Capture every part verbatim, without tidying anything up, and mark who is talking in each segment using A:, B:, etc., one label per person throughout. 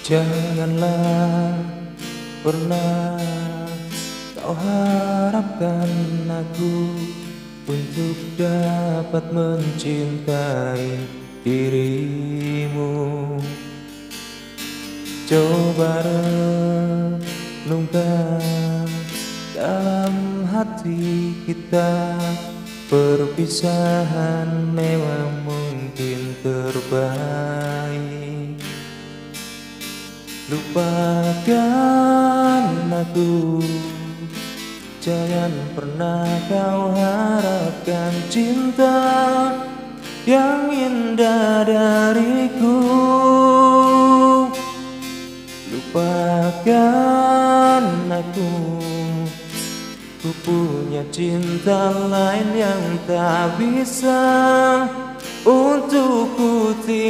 A: Janganlah pernah kau harapkan aku untuk dapat mencintai dirimu. Coba renungkan dalam hati kita, perpisahan memang mungkin terbaik. Lupakan aku, jangan pernah kau harapkan cinta yang indah dariku. Lupakan aku, ku punya cinta lain yang tak bisa untuk ku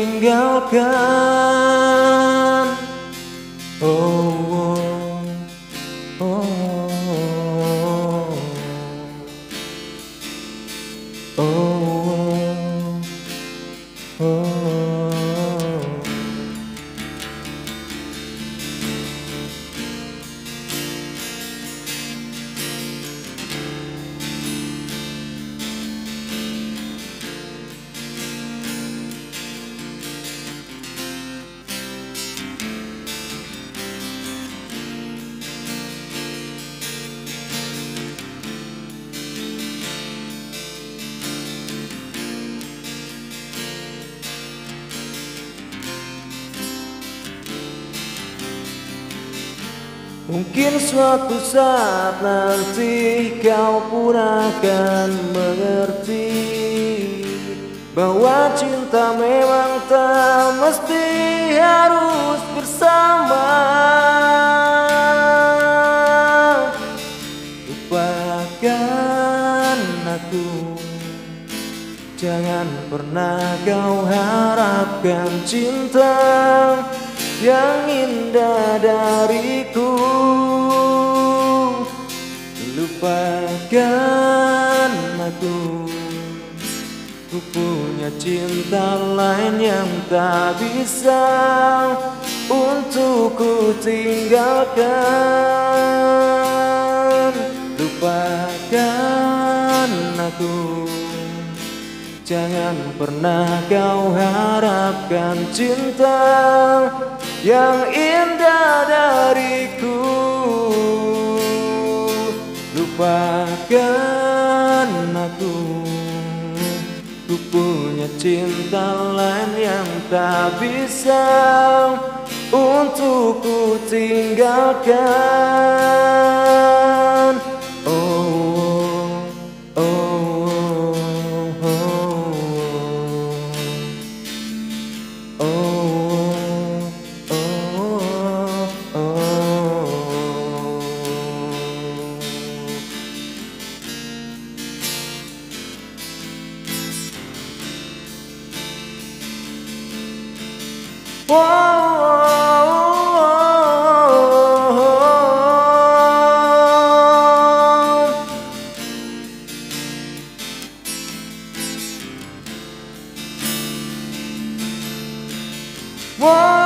A: tinggalkan. Oh, oh, oh, oh, oh, oh. Mungkin suatu saat nanti kau pun akan mengerti bahwa cinta memang tak mesti harus bersama. Lupakan aku, jangan pernah kau harapkan cinta yang indah dariku. Lupakan aku, ku punya cinta lain yang tak bisa untuk ku tinggalkan. Lupakan aku, jangan pernah kau harapkan cinta yang indah dariku. Lupakan aku, ku punya cinta lain yang tak bisa untuk ku tinggalkan. Oh, oh, oh, oh, oh, oh, oh. Whoa.